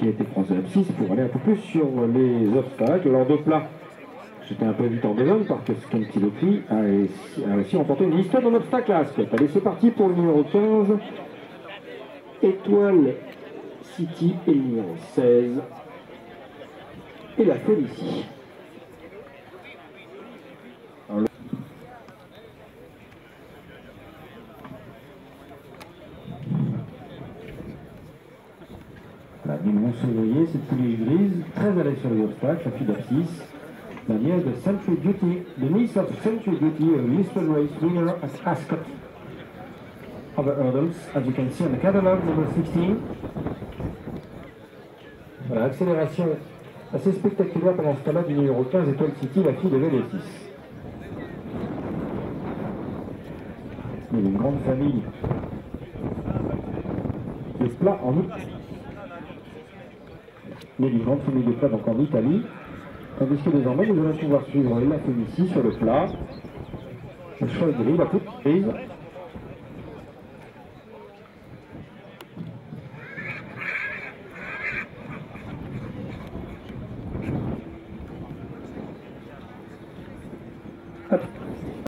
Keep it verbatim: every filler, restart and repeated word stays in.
qui a été croisé à six pour aller un peu plus sur les obstacles. Alors de plat, j'étais un peu vite en besogne parce que Skanky Lopi a réussi à remporter une liste en obstacle à Ascot. Allez, c'est parti pour le numéro quinze, Étoile City, et le numéro seize, et la Félicie. La ville Montsévrier, cette pouliche grise, très à l'aise sur les obstacles, la fille d'Apsis, la nièce de Century Duty, the niece of Century Duty, a listed race winner at Ascot. Other hurdles, as you can see on the catalog, number sixteen. Voilà, accélération assez spectaculaire pendant ce temps-là du numéro quinze, Étoile City, la fille de Vélocis. Il y a une grande famille de plats en Italie. Il y a une grande famille de plats donc en Italie. Tandis que désormais nous allons pouvoir suivre la Félicie sur le plat. Le cheval gris, la poutre grise. Hop.